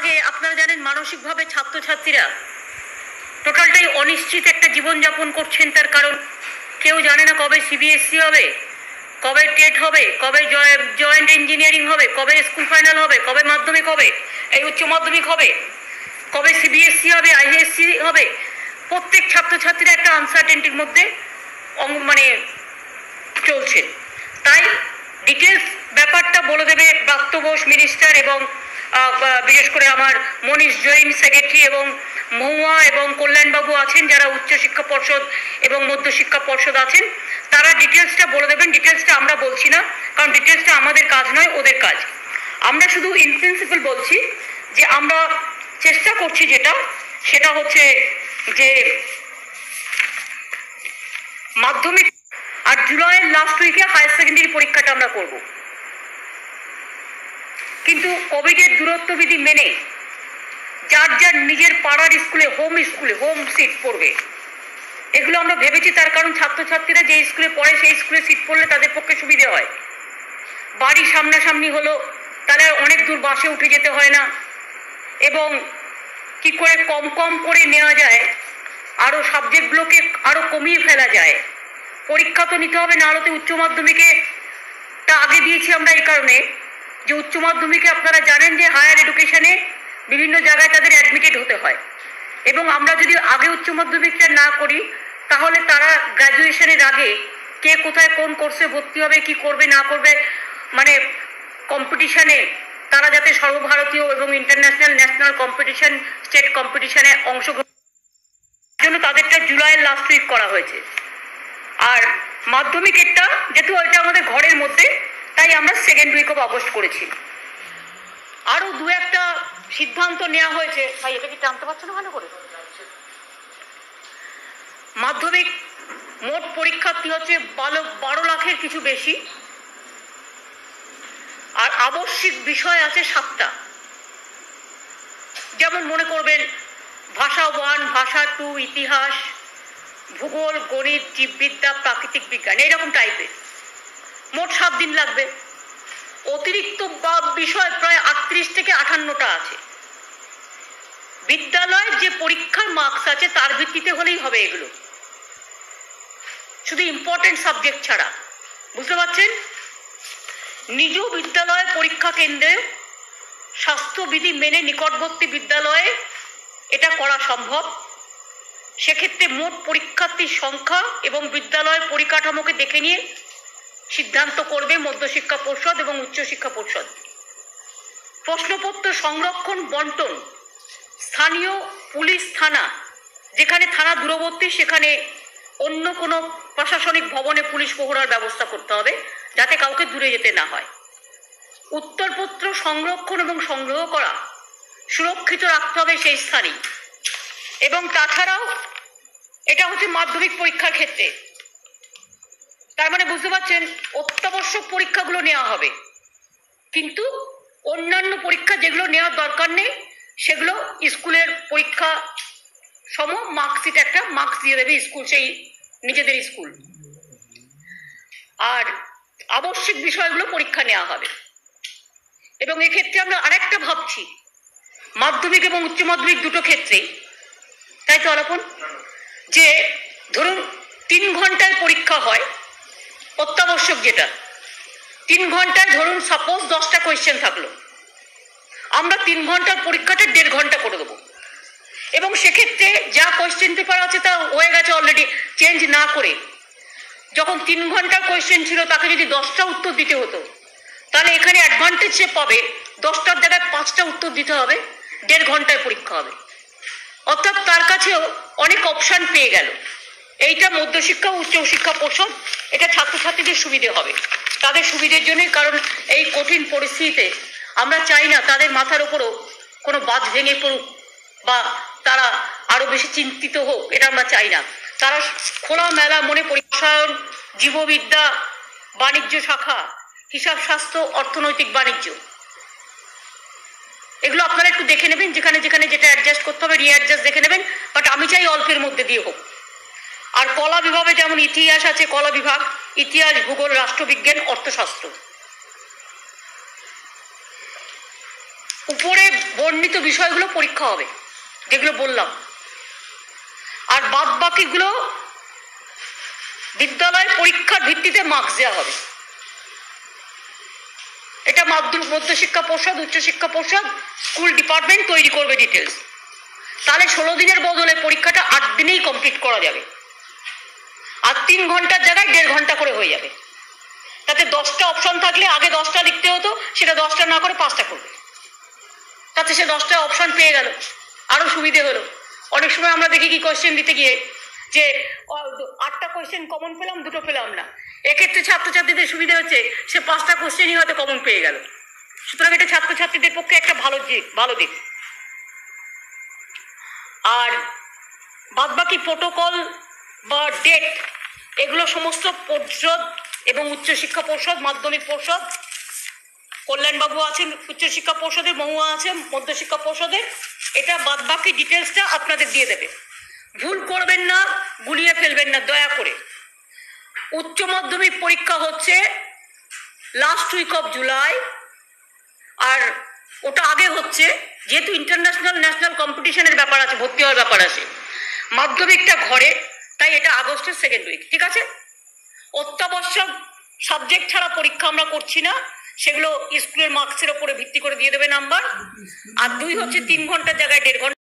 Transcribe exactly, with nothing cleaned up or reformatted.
আগে আপনারা জানেন মানসিকভাবে ছাত্রছাত্রীরা টোটালটাই অনিশ্চিত একটা জীবনযাপন করছেন। তার কারণ কেউ জানে না কবে সিবিএসসি হবে, কবে টেট হবে, কবে জয়েন্ট ইঞ্জিনিয়ারিং হবে, কবে স্কুল ফাইনাল হবে, কবে মাধ্যমিক হবে, এই উচ্চ মাধ্যমিক হবে, কবে সিবিএসসি হবে, আইএসসি হবে। প্রত্যেক ছাত্রছাত্রীরা একটা আনসার্টেনটির মধ্যে মানে চলছে। তাই ডিটেলস ব্যাপারটা বলে দেবে ব্রাত্য বোস মিনিস্টার এবং বিশেষ করে আমার মনীষ জৈন সেক্রেটারি এবং মহুয়া এবং কল্যাণবাবু আছেন যারা উচ্চশিক্ষা পর্ষদ এবং মধ্যশিক্ষা পর্ষদ আছেন, তারা ডিটেলসটা বলে দেবেন। ডিটেলসটা আমরা বলছি না, কারণ ডিটেলসটা আমাদের কাজ নয়, ওদের কাজ। আমরা শুধু ইন প্রিন্সিপাল বলছি যে আমরা চেষ্টা করছি যেটা সেটা হচ্ছে যে মাধ্যমিক আর জুলাইয়ের লাস্ট উইকে হায়ার সেকেন্ডারি পরীক্ষাটা আমরা করব, কিন্তু কোভিডের দূরত্ববিধি মেনে যার যার নিজের পাড়ার স্কুলে হোম স্কুলে হোম সিট পড়বে, এগুলো আমরা ভেবেছি। তার কারণ ছাত্রছাত্রীরা যে স্কুলে পড়ে সেই স্কুলে সিট পড়লে তাদের পক্ষে সুবিধে হয়। বাড়ি সামনাসামনি হলো, তাহলে অনেক দূর বাসে উঠে যেতে হয় না, এবং কি করে কম কম করে নেওয়া যায়, আরও সাবজেক্টগুলোকে আরও কমিয়ে ফেলা যায়। পরীক্ষা তো নিতে হবে, না হলে তো উচ্চ মাধ্যমিকে তা আগে দিয়েছি আমরা এই কারণে যে উচ্চ মাধ্যমিকে আপনারা জানেন যে হায়ার এডুকেশনে বিভিন্ন জায়গায় তাদের অ্যাডমিটেড হতে হয়, এবং আমরা যদি আগে উচ্চ মাধ্যমিকটা না করি তাহলে তারা গ্র্যাজুয়েশনের আগে কে কোথায় কোন কোর্সে ভর্তি হবে, কি করবে না করবে, মানে কম্পিটিশানে তারা যাতে সর্বভারতীয় এবং ইন্টারন্যাশনাল ন্যাশনাল কম্পিটিশন স্টেট কম্পিটিশানে অংশগ্রহণ জন্য তাদেরটা জুলাইয়ের লাস্ট উইক করা হয়েছে। আর মাধ্যমিকেরটা যেহেতু ওইটা আমাদের ঘরের মধ্যে, তাই আমরা সেকেন্ড উইক অফ আগস্ট করেছি। আরও দু একটা সিদ্ধান্ত নেওয়া হয়েছে। ভাই এটা কি টানতে পারছো না ভালো করে? মাধ্যমিক মোট পরীক্ষার্থী হচ্ছে বারো বারো লাখের কিছু বেশি, আর আবশ্যিক বিষয় আছে সাতটা। যেমন মনে করবেন ভাষা ওয়ান, ভাষা টু, ইতিহাস, ভূগোল, গণিত, জীববিদ্যা, প্রাকৃতিক বিজ্ঞান, এইরকম টাইপের। মোট সাত দিন লাগবে। অতিরিক্ত বিষয় প্রায় আটত্রিশ থেকে আটান্নটা আছে। বিদ্যালয়ের যে পরীক্ষার মার্কস আছে তার ভিত্তিতে হলেই হবে এগুলো, শুধু ইম্পর্টেন্ট সাবজেক্ট ছাড়া। বুঝতে পারছেন? নিজ বিদ্যালয়ের পরীক্ষা কেন্দ্রে স্বাস্থ্যবিধি মেনে নিকটবর্তী বিদ্যালয়ে এটা করা সম্ভব। সেক্ষেত্রে মোট পরীক্ষার্থীর সংখ্যা এবং বিদ্যালয়ের পরিকাঠামোকে দেখে নিয়ে সিদ্ধান্ত করবে মধ্যশিক্ষা পর্ষদ এবং উচ্চশিক্ষা পর্ষদ। প্রশ্নপত্র সংরক্ষণ বন্টন, স্থানীয় পুলিশ থানা, যেখানে থানা দূরবর্তী সেখানে অন্য কোনো প্রশাসনিক ভবনে পুলিশ প্রহরার ব্যবস্থা করতে হবে যাতে কাউকে দূরে যেতে না হয়। উত্তরপত্র সংরক্ষণ এবং সংগ্রহ করা সুরক্ষিত রাখতে হবে সেই স্থানে। এবং তাছাড়াও এটা হচ্ছে মাধ্যমিক পরীক্ষার ক্ষেত্রে, তার মানে বুঝতে পারছেন অত্যাবশ্যক পরীক্ষাগুলো নেওয়া হবে, কিন্তু অন্যান্য পরীক্ষা যেগুলো নেওয়ার দরকার নেই সেগুলো স্কুলের পরীক্ষা সম মার্কশিট একটা মার্কস দিয়ে দেবে স্কুল, সেই নিজেদের স্কুল। আর আবশ্যিক বিষয়গুলো পরীক্ষা নেওয়া হবে। এবং এক্ষেত্রে আমরা আরেকটা ভাবছি, মাধ্যমিক এবং উচ্চ মাধ্যমিক দুটো ক্ষেত্রেই, তাই তো আলাপন, যে ধরুন তিন ঘন্টায় পরীক্ষা হয় অত্যাবশ্যক, যেটা তিন ঘন্টায় ধরুন সাপোজ দশটা কোয়েশ্চেন থাকলো, আমরা তিন ঘন্টার পরীক্ষাটা দেড় ঘন্টা করে দেবো। এবং সেক্ষেত্রে যা কোয়েশ্চেন পেপার আছে তা হয়ে গেছে অলরেডি, চেঞ্জ না করে যখন তিন ঘন্টার কোয়েশ্চেন ছিল তাকে যদি দশটা উত্তর দিতে হতো, তাহলে এখানে অ্যাডভান্টেজ সে পাবে, দশটার জায়গায় পাঁচটা উত্তর দিতে হবে, দেড় ঘন্টায় পরীক্ষা হবে। অর্থাৎ তার কাছেও অনেক অপশান পেয়ে গেল। এইটা মধ্যশিক্ষা ও উচ্চশিক্ষা পর্ষদ, এটা ছাত্রছাত্রীদের সুবিধে হবে, তাদের সুবিধের জন্যই। কারণ এই কঠিন পরিস্থিতিতে আমরা চাই না তাদের মাথার ওপরও কোনো বাজ ভেঙে পড়ুক বা তারা আরো বেশি চিন্তিত হোক, এটা আমরা চাই না। তারা খোলামেলা মনে পরীক্ষায়ন, জীববিদ্যা, বাণিজ্য শাখা, হিসাব শাস্ত্র, অর্থনৈতিক বাণিজ্য, এগুলো আপনারা একটু দেখে নেবেন, যেখানে যেখানে যেটা অ্যাডজাস্ট করতে হবে রিঅ্যাডজাস্ট দেখে নেবেন। বাট আমি চাই অল্পের মধ্যে দিয়ে হোক। আর কলা বিভাগে যেমন ইতিহাস আছে, কলা বিভাগ, ইতিহাস, ভূগোল, রাষ্ট্রবিজ্ঞান, অর্থশাস্ত্র। উপরে বর্ণিত বিষয়গুলো পরীক্ষা হবে, যেগুলো বললাম। আর বাদ বাকিগুলো বিদ্যালয় পরীক্ষার ভিত্তিতে মার্কস দেওয়া হবে। এটা মাধ্যমিক মধ্যশিক্ষা পর্ষদ, উচ্চশিক্ষা পর্ষদ, স্কুল ডিপার্টমেন্ট তৈরি করবে ডিটেলস। তাহলে ষোলো দিনের বদলে পরীক্ষাটা আট দিনেই কমপ্লিট করা যাবে, আর তিন ঘন্টার জায়গায় দেড় ঘন্টা করে হয়ে যাবে। তাতে দশটা অপশন থাকলে আগে দশটা লিখতে হতো, সেটা দশটা না করে পাঁচটা করবে। তাতে সে দশটা অপশন পেয়ে গেল, আরো সুবিধে হলো। অনেক সময় আমরা দেখি কি কোয়েশ্চেন দিতে গিয়ে যে আটটা কোয়েশ্চেন কমন পেলাম, দুটো পেলাম না। এক্ষেত্রে ছাত্রছাত্রীদের সুবিধা হচ্ছে সে পাঁচটা কোয়েশ্চেনই হয়তো কমন পেয়ে গেল। সুতরাং এটা ছাত্রছাত্রীদের পক্ষে একটা ভালো দিক ভালো দিক আর বাদবাকি প্রোটোকল বা ডেট এগুলো সমস্ত পর্ষদ এবং উচ্চশিক্ষা পর্ষদ, মাধ্যমিক পর্ষদ, কল্যাণবাবু আছেন উচ্চশিক্ষা পর্ষদের, মহুয়া আছেন মধ্যশিক্ষা পর্ষদের, এটা বাদবাকি ডিটেলসটা আপনাদের দিয়ে দেবে। ভুল করবেন না, গুলিয়ে ফেলবেন না দয়া করে। উচ্চ মাধ্যমিক পরীক্ষা হচ্ছে লাস্ট উইক অফ জুলাই, আর ওটা আগে হচ্ছে, যেহেতু ইন্টারন্যাশনাল ন্যাশনাল কম্পিটিশনের ব্যাপার আছে, ভর্তি হওয়ার ব্যাপার আছে। মাধ্যমিকটা ঘরে, তাই এটা আগস্টের সেকেন্ড উইক, ঠিক আছে? অত্যাবশ্যক সাবজেক্ট ছাড়া পরীক্ষা আমরা করছি না, সেগুলো স্কুলের মার্কসের ওপরে ভিত্তি করে দিয়ে দেবে নাম্বার। আর দুই হচ্ছে তিন ঘন্টার জায়গায় দেড় ঘন্টা